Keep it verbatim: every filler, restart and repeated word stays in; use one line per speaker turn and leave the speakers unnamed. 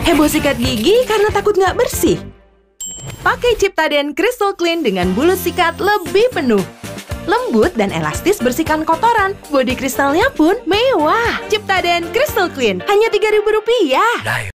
Heboh sikat gigi karena takut nggak bersih? Pakai Ciptaden Crystal Clean dengan bulu sikat lebih penuh. Lembut dan elastis bersihkan kotoran. Bodi kristalnya pun mewah. Ciptaden Crystal Clean hanya tiga ribu rupiah.